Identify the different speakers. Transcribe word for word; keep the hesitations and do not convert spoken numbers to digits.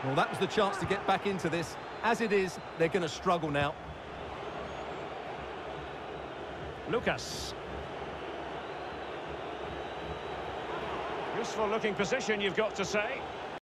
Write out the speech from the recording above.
Speaker 1: Well, that was the chance to get back into this. As it is, they're going to struggle now.
Speaker 2: Lucas. Useful looking position, you've got to say.